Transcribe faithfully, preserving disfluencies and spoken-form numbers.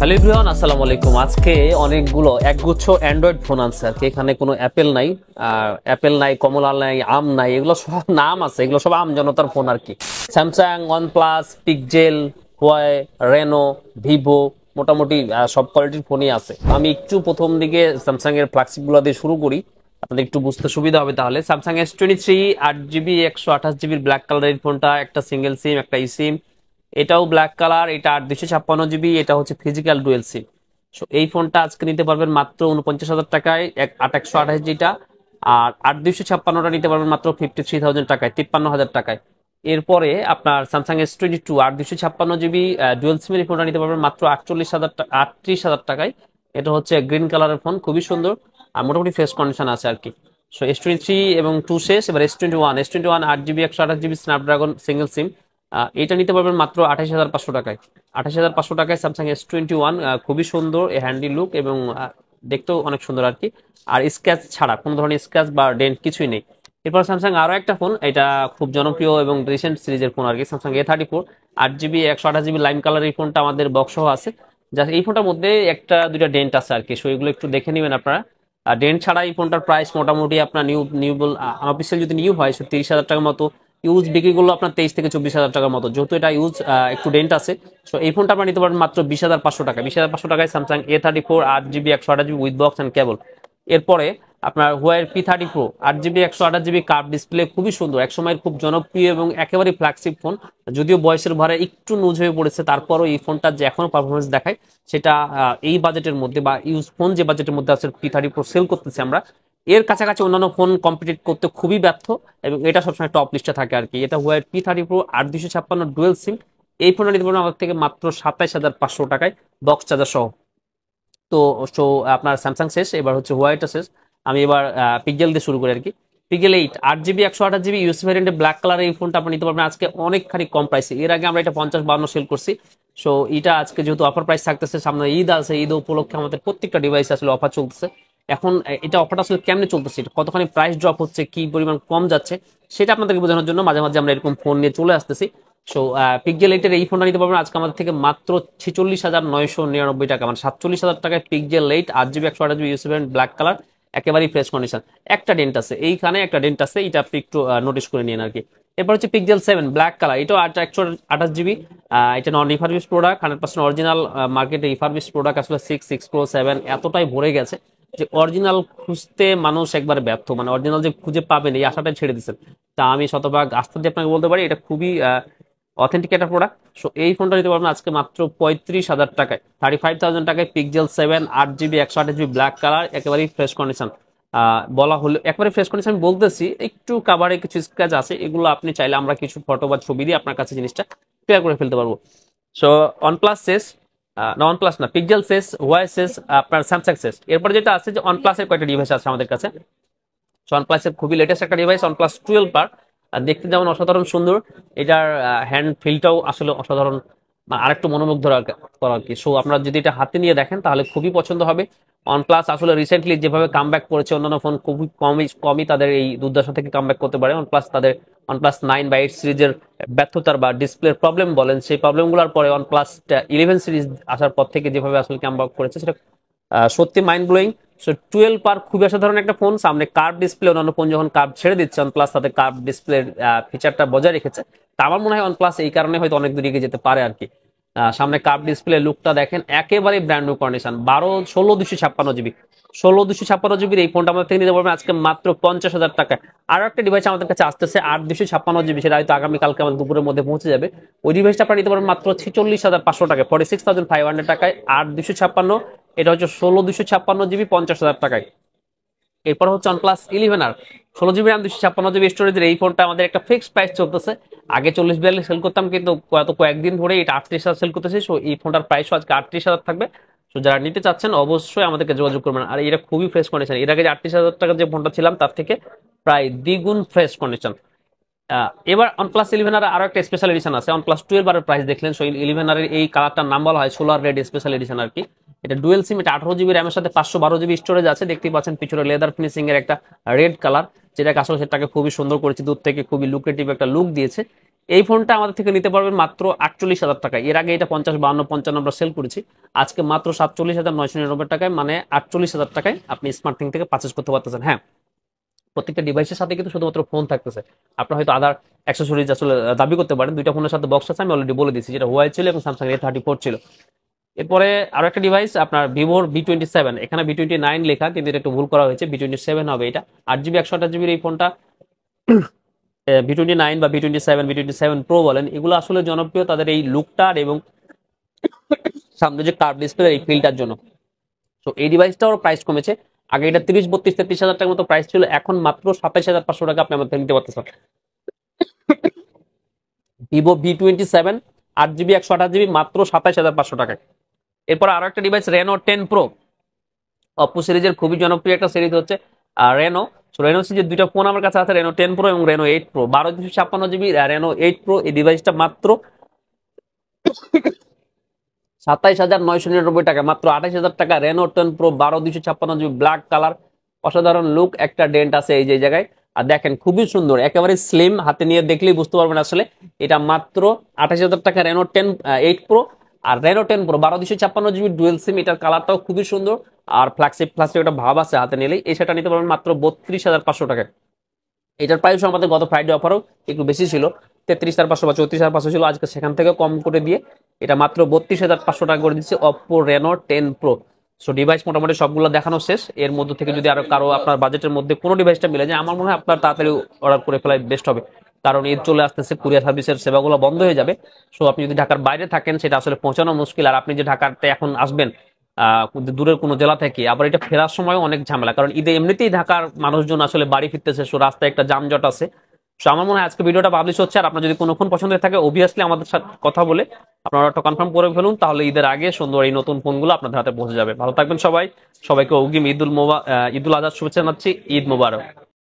Hello everyone, আসসালামু আলাইকুম। আজকে অনেকগুলো একগুচ্ছ অ্যান্ড্রয়েড ফোন আছে আর কি। এখানে কোনো অ্যাপেল নাই, আর অ্যাপেল নাই, কমলা নাই, আম নাই, এগুলো সব নাম আছে, এগুলো সব আম জনতার ফোন আর কি। Samsung, OnePlus, Pixel, Huawei, Reno, Vivo, মোটামুটি আহ, সব কোয়ালিটির ফোনই আছে। আমি একটু প্রথম দিকে স্যামসাং এর ফ্ল্যাগশিপগুলো দিয়ে শুরু করি, আপনাদের একটু বুঝতে সুবিধা হবে। তাহলে স্যামসাং এস টোয়েন্টি থ্রি আট জিবি একশো আঠাশ জিবির ব্ল্যাক কালারের ফোনটা, একটা সিঙ্গেল সিম, একটা ই সিম, এটাও ব্ল্যাক কালার, এটা আট দুশো ছাপ্পান্ন জিবি, এটা হচ্ছে ফিজিক্যাল ডুয়েল সিম। সো এই ফোনটা আজকে নিতে পারবেন মাত্র উনপঞ্চাশ হাজার টাকায়, এক আট একশো আঠাশ জিটা। আর আট দুইশো ছাপ্পান্নটা নিতে পারবেন মাত্র ফিফটি থ্রি থাউজেন্ড টাকায়, তিপ্পান্ন হাজার টাকায়। এরপরে আপনার স্যামসাং এস টোয়েন্টি টু আট দুশো ছাপ্পান্ন জিবি ডুয়েল সিমের ফোনটা নিতে পারবেন মাত্র আটচল্লিশ হাজার আটত্রিশ হাজার টাকায়। এটা হচ্ছে গ্রিন কালারের ফোন, খুবই সুন্দর আর মোটামুটি ফ্রেশ কন্ডিশন আছে আর কি। সো এস টোয়েন্টি থ্রি এবং টু শেষ, এবার S twenty one S twenty one আট জিবি একশো আঠাশ জিবি স্ন্যাপড্রাগন সিঙ্গেল সিম, এটা নিতে পারবেন মাত্র আঠাশ হাজার পাঁচশো টাকায়। আঠাশ হাজার পাঁচশো টাকায় স্যামসাং এস টোয়েন্টি ওয়ান, খুবই সুন্দর হ্যান্ডি লুক এবং দেখতেও অনেক সুন্দর আর কি। আর স্ক্র্যাচ ছাড়া কোনো ধরনের স্ক্র্যাচ বা ডেন্ট কিছুই নেই। এরপর স্যামসাং আরো একটা ফোন, এটা খুব জনপ্রিয় এবং রিসেন্ট সিরিজের ফোন আর কি, স্যামসাং এ থার্টি ফোর আট জিবি একশো আঠাশ জিবি লাইম কালার। এই ফোনটা আমাদের বক্স সহ আছে, জাস্ট এই ফোনটার মধ্যে একটা দুইটা ডেন্ট আছে আর কি, সো এগুলো একটু দেখে নেবেন আপনারা। আর ডেন্ট ছাড়া এই ফোনটার প্রাইস মোটামুটি আপনার নিউ নিউ বল অফিসিয়াল যদি নিউ হয় সে তিরিশ হাজার টাকার মতো, ইউজ বিক্রি করলো আপনার তেইশ থেকে চব্বিশ হাজার টাকার মতো, যেহেতু এটা ইউজ একটু ডেন্ট আছে। সো এই ফোনটা আপনার নিতে পারেন মাত্র বিশ হাজার পাঁচশো টাকা। বিশ হাজার পাঁচশো টাকায় স্যামসাং এ থার্টি ফোর আট জিবি একশো আঠাশ GB with box and cable. এরপরে আপনার হুয়াইয়ের পি থার্টি প্রো আট জিবি একশো আঠাশ জিবি কার্ভ ডিসপ্লে, খুবই সুন্দর, একসময়ের খুব জনপ্রিয় এবং একেবারে ফ্ল্যাগশিপ ফোন। যদিও বয়সের ভারে একটু নুজ হয়ে পড়েছে, তারপরও এই ফোনটা যে এখনো পারফরমেন্স দেখায়, সেটা এই বাজেটের মধ্যে বা ইউজ ফোন যে বাজেটের মধ্যে আছে পি থার্টি প্রো সেল করতেছি আমরা, এর কাছাকাছি অন্যান্য ফোন কম্পিটিট করতে খুবই ব্যর্থ এবং এটা সবসময় টপ লিস্টে থাকে আর কি। এটা হুয়াই পি থার্টি প্রো আট দুশো ছাপ্পান্ন ডুয়েল সিম, এই ফোনটা নিতে পারবেন আমাদের থেকে মাত্র সাতাইশ হাজার পাঁচশো টাকায় বক্স চার্জার সহ। তো সো আপনার স্যামসাং শেষ, এবার হচ্ছে হুয়াইটা শেষ। আমি এবার পিক্সেল দিয়ে শুরু করি আর কি। পিক্সেল এইট আট জিবি একশো আঠাশ জিবি ইউএসবি ভ্যারিয়েন্টে ব্ল্যাক কালারের এই ফোনটা আপনি নিতে পারবেন আজকে অনেকখানি কম প্রাইসে। এর আগে আমরা এটা পঞ্চাশ বান্ন সেল করছি। সো এটা আজকে যেহেতু অফার প্রাইস থাকতেছে, সামনে ঈদ আছে, ঈদ উপলক্ষে আমাদের প্রত্যেকটা ডিভাইস আসলে অফার চলতেছে। এখন এটা অফারটা আসলে কেমনে চলতেছে, কতখানি প্রাইস ড্রপ হচ্ছে, কি পরিমাণ কম যাচ্ছে, সেটা আপনাদেরকে বোঝানোর জন্য মাঝে মাঝে আমরা এরকম ফোন নিয়ে চলে আসতেছি। সো পিক্সেল এইটের এই ফোনটা নিতে পারবেন আজকে আমাদের থেকে মাত্র ছেচল্লিশ হাজার নয়শো নিরানব্বই টাকা, মানে সাতচল্লিশ হাজার টাকায় পিক্সেল এইট আট জিবি একশো আঠাশ জিবি ইউএসবি ব্ল্যাক কালার, একেবারেই ফ্রেশ কন্ডিশন। একটা ডেন্ট আছে এইখানে, একটা ডেন্ট আছে, এটা আপনি একটু নোটিস করে নিন আর কি। এরপর হচ্ছে পিক্সেল সেভেন ব্ল্যাক কালার, এটাও আট একশো আঠাশ জিবি, এটা non refurbish product, hundred percent original, মার্কেটে রিফারবিশ প্রোডাক্ট আসলে সিক্স সিক্স প্রো সেভেন এতটাই ভরে গেছে যে অরিজিনাল খুঁজতে মানুষ একবারে ব্যর্থ, মানে অরিজিনাল যে খুঁজে পাবেন এই আশাটাই ছেড়ে দিচ্ছেন। তা আমি শতভাগ আস্থা দিয়ে আপনাকে বলতে পারি এটা খুবই অথেন্টিক একটা প্রোডাক্ট। সো এই ফোনটা নিতে পারবেন আজকে মাত্র পঁয়ত্রিশ হাজার টাকায়, থার্টি ফাইভ থাউজেন্ড টাকায় পিক্সেল সেভেন আট জিবি একশো আঠাশ জিবি ব্ল্যাক কালার, একেবারেই ফ্রেশ কন্ডিশন। বলা হলো একেবারে ফ্রেশ কন্ডিশন বলতেছি, একটু কাভারে কিছু স্ক্র্যাচ আছে, এগুলো আপনি চাইলে আমরা কিছু ফটো বা ছবি দিয়ে আপনার কাছে জিনিসটা ক্লিয়ার করে ফেলতে পারবো। সো ওয়ানপ্লাস শেষ, না ওয়ানপ্লাস না, পিক্সেল শেষ, ওয়াই শেষ, আপনার স্যামসাং শেষ। এরপরে যেটা আছে যে ওয়ানপ্লাসের কয়েকটা ডিভাইস আছে আমাদের কাছে। ওয়ানপ্লাসের খুবই লেটেস্ট একটা ডিভাইস ওয়ানপ্লাস টুয়েলভ পার, দেখতে যেমন অসাধারণ সুন্দর, এটার হ্যান্ড ফিলটাও আসলে অসাধারণ, আরেকটু মনোমুগ্ধ করা আর কি। সো আপনারা যদি এটা হাতে নিয়ে দেখেন তাহলে খুবই পছন্দ হবে। ওয়ানপ্লাস আসলে রিসেন্টলি যেভাবে কামব্যাক করেছে, অন্যান্য ফোন খুবই কমই কমই তাদের এই দুর্দশা থেকে কামব্যাক করতে পারে। ওয়ানপ্লাস তাদের ওয়ানপ্লাস নাইন বা এইট সিরিজের ব্যর্থতার বা ডিসপ্লের প্রবলেম বলেন, সেই প্রবলেমগুলোর পরে ওয়ানপ্লাস ইলেভেন সিরিজ আসার পর থেকে যেভাবে আসলে কামব্যাক করেছে সেটা সত্যি মাইন্ড ব্লোয়িং। সো টুয়েলভ পার খুবই অসাধারণ একটা ফোন, সামনে কার্ভ ডিসপ্লে, অন্যান্য ফোন যখন কার্ভ ছেড়ে দিচ্ছে ওয়ানপ্লাস তাতে কার্ভ ডিসপ্লের ফিচারটা বজায় রেখেছে। তা আমার মনে হয় ওয়ানপ্লাস এই কারণে হয়তো অনেক দূর এগিয়ে যেতে পারে আর কি। সামনে কার্ভ ডিসপ্লে লুকটা দেখেন, একেবারে ব্র্যান্ড নিউ কন্ডিশন, বারো ষোলো দুশো ছাপ্পান্ন জিবি ষোলো দুশো ছাপ্পান্ন জিবির এই ফোনটা আমাদের থেকে নিতে পারবেন আজকে মাত্র পঞ্চাশ হাজার টাকায়। আরো একটা ডিভাইস আমাদের কাছে আসতেছে আট দুশো ছাপ্পান্ন জিবি, সেটা হয়তো আগামীকালকে আমাদের দুপুরের মধ্যে পৌঁছে যাবে। ওই ডিভাইসটা আপনারা নিতে পারবেন মাত্র ছেচল্লিশ হাজার পাঁচশো টাকায়, forty six thousand five hundred টাকায়, আট দুশো ছাপ্পান্ন, এটা হচ্ছে ষোলো দুশো ছাপ্পান্ন জিবি পঞ্চাশ হাজার টাকায়। এরপর হচ্ছে ওয়ানপ্লাস ইলেভেন আর ষোলো জিবি র্যাম দুশো ছাপ্পান্ন জিবি স্টোরেজের এই ফোনটা আমাদের একটা ফিক্সড প্রাইস চলতেছে। আগে চল্লিশ বিয়াল্লিশ সেল করতাম, কিন্তু গত কয়েকদিন ধরে এটা আটত্রিশ হাজার সেল করতেছে। সো এই ফোনটার প্রাইসও আজকে আটত্রিশ হাজার থাকবে। সো যারা নিতে চাচ্ছেন অবশ্যই আমাদেরকে যোগাযোগ করবেন। আর এটা খুবই ফ্রেশ কন্ডিশন, এর আগে যে আটত্রিশ হাজার টাকার যে ফোনটা ছিলাম তার থেকে প্রায় দ্বিগুণ ফ্রেশ কন্ডিশন। এবার ওয়ানপ্লাস ইলেভেন আর আরো একটা স্পেশাল এডিশন আছে, ওয়ানপ্লাস টুয়েলভ আর প্রাইস দেখলেন। সো ইলেভেন আর এই কালারটার নাম বলা হয় সোলার রেড স্পেশাল এডিশন আর কি। এটা ডুয়েল সিম, এটা আঠারো জিবি র্যামের সাথে পাঁচশো বারো জিবি স্টোরেজ আছে। দেখতেই পাচ্ছেন পিছনে লেদার ফিনিশিং এর একটা রেড কালার, যেটাকে আসলে সেটাকে খুবই সুন্দর করেছে, দূর থেকে খুবই লুক্রেটিভ একটা লুক দিয়েছে। এই ফোনটা আমাদের থেকে নিতে পারবেন মাত্র আটচল্লিশ হাজার টাকায়। এর আগে এটা পঞ্চাশ বাহান্ন পঞ্চান্ন আমরা সেল করেছি, আজকে মাত্র সাতচল্লিশ হাজার নয়শো নিরানব্বই টাকায়, মানে আটচল্লিশ হাজার টাকায় আপনি স্মার্টথিং থেকে পারচেজ করতে পারতেছেন। হ্যাঁ, প্রত্যেকটা ডিভাইসের সাথে কিন্তু শুধুমাত্র ফোন থাকতেছে, আপনার হয়তো আদার অ্যাক্সেসরিজ আসলে দাবি করতে পারেন। দুইটা ফোনের সাথে বক্স আছে, আমি অলরেডি বলে দিচ্ছি, যেটা ওয়াই ছিল এবং স্যামসাং এ থার্টি ফোর ছিল। এরপরে আরো একটা ডিভাইস আপনার ভিভোর বি টোয়েন্টি সেভেন, এখানে বি টোয়েন্টি নাইন লেখা কিন্তু এটা একটু ভুল করা হয়েছে, বি টোয়েন্টি সেভেন হবে এটা। আট জিবি একশো আঠাশ জিবির এই ফোনটা বি টোয়েন্টি নাইন বা V twenty seven V twenty seven pro বলেন, এগুলো আসলে জনপ্রিয় তাদের এই লুকটার এবং সামনে যে কার্ভ ডিসপ্লে এই ফিলটার জন্য। তো এই ডিভাইসটাও প্রাইস কমেছে, আগে এটা তিরিশ বত্রিশ তেত্রিশ হাজার টাকার মতো প্রাইস ছিল, এখন মাত্র সাতাইশ হাজার পাঁচশো টাকা আপনি আমাদের নিতে পারতেছেন। ভিভো বি টোয়েন্টি সেভেন আট জিবি একশো আঠাশ জিবি মাত্র সাতাইশ হাজার পাঁচশো টাকায়। এরপর আরো একটা device Reno ten pro, Oppo সিরিজের খুবই জনপ্রিয় একটা সিরিজ হচ্ছে রেনো। রেনো সিরিজের দুইটা ফোন আমার কাছে আছে, রেনো টেন প্রো এবং রেনো এইট প্রো, বারো দুশো ছাপ্পান্ন জিবি রেনো এইট প্রো। এই ডিভাইসটা মাত্র সাতাইশ হাজার নয়শো নিরানব্বই টাকা, মাত্র আঠাইশ হাজার টাকা রেনো টেন প্রো বারো দুশো ছাপ্পান্ন জিবি, ব্ল্যাক কালার, অসাধারণ লুক, একটা ডেন্ট আছে এই যে জায়গায়, আর দেখেন খুবই সুন্দর, একেবারে স্লিম, হাতে নিয়ে দেখলেই বুঝতে পারবেন আসলে এটা মাত্র আঠাইশ হাজার টাকা রেনো টেন এইট প্রো। আর রেনো টেন প্রো বারো দুশো ছাপ্পান্ন জিবি ডুয়েল সিম, এটার কালারটাও খুবই সুন্দর, আর ফ্ল্যাগশিপ ফ্ল্যাগশিপ একটা ভাব আছে হাতে নিলেই, এই সেটা নিতে পারবেন মাত্র বত্রিশ হাজার পাঁচশো টাকায়। এটার প্রাইস আমাদের গত ফ্রাইডে অফারও একটু বেশি ছিল, তেত্রিশ হাজার পাঁচশো বা চৌত্রিশ হাজার পাঁচশো ছিল, আজকে সেখান থেকে কম করে দিয়ে এটা মাত্র বত্রিশ হাজার পাঁচশো টাকা করে দিচ্ছে Oppo Reno ten pro. So device মোটামুটি সবগুলো দেখানো শেষ, এর মধ্যে থেকে যদি আরো কারো আপনার বাজেটের মধ্যে কোনো ডিভাইসটা মিলে যায়, আমার মনে হয় আপনার তাড়াতাড়ি অর্ডার করে ফেলাই বেস্ট হবে, কারণ ঈদ চলে আসতেছে, কুরিয়ার সার্ভিসের সেবাগুলো বন্ধ হয়ে যাবে। সো আপনি যদি ঢাকার বাইরে থাকেন সেটা আসলে পৌঁছানো মুশকিল, আর আপনি যে ঢাকাতে এখন আসবেন আহ দূরের কোনো জেলা থেকে, আবার এটা ফেরার সময় অনেক ঝামেলা, কারণ ঈদে এমনিতেই ঢাকার মানুষজন আসলে বাড়ি ফিরতেছে, সো রাস্তায় একটা যানজট আছে। সো আমার মনে হয় আজকে ভিডিওটা পাবলিশ হচ্ছে, আর আপনার যদি কোনো ফোন পছন্দ হয়ে থাকে অবভিয়াসলি আমাদের সাথে কথা বলে আপনারা একটা কনফার্ম করে ফেলুন, তাহলে ঈদের আগে সুন্দর এই নতুন ফোনগুলো আপনাদের হাতে পৌঁছে যাবে। ভালো থাকবেন সবাই, সবাইকে অগ্রিম ঈদুল মোবা ঈদুল আজহার শুভেচ্ছা জানাচ্ছি, ঈদ মোবারক।